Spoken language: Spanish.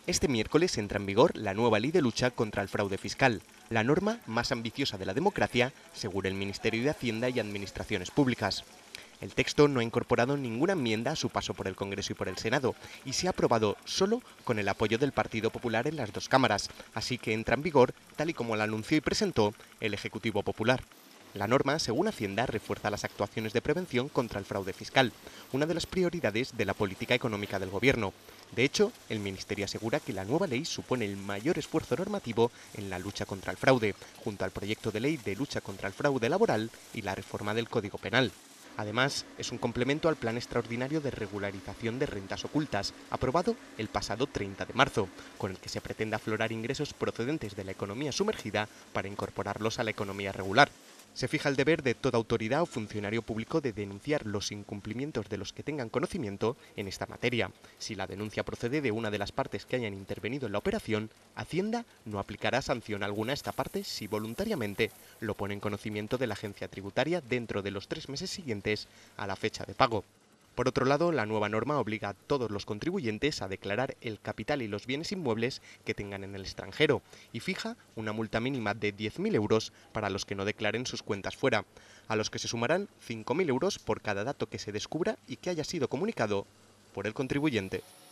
Este miércoles entra en vigor la nueva ley de lucha contra el fraude fiscal, la norma más ambiciosa de la democracia, según el Ministerio de Hacienda y Administraciones Públicas. El texto no ha incorporado ninguna enmienda a su paso por el Congreso y por el Senado, y se ha aprobado solo con el apoyo del Partido Popular en las dos cámaras, así que entra en vigor tal y como lo anunció y presentó el Ejecutivo Popular. La norma, según Hacienda, refuerza las actuaciones de prevención contra el fraude fiscal, una de las prioridades de la política económica del Gobierno. De hecho, el Ministerio asegura que la nueva ley supone el mayor esfuerzo normativo en la lucha contra el fraude, junto al proyecto de ley de lucha contra el fraude laboral y la reforma del Código Penal. Además, es un complemento al Plan Extraordinario de Regularización de Rentas Ocultas, aprobado el pasado 30 de marzo, con el que se pretende aflorar ingresos procedentes de la economía sumergida para incorporarlos a la economía regular. Se fija el deber de toda autoridad o funcionario público de denunciar los incumplimientos de los que tengan conocimiento en esta materia. Si la denuncia procede de una de las partes que hayan intervenido en la operación, Hacienda no aplicará sanción alguna a esta parte si voluntariamente lo pone en conocimiento de la agencia tributaria dentro de los 3 meses siguientes a la fecha de pago. Por otro lado, la nueva norma obliga a todos los contribuyentes a declarar el capital y los bienes inmuebles que tengan en el extranjero y fija una multa mínima de 10.000 euros para los que no declaren sus cuentas fuera, a los que se sumarán 5.000 euros por cada dato que se descubra y que haya sido comunicado por el contribuyente.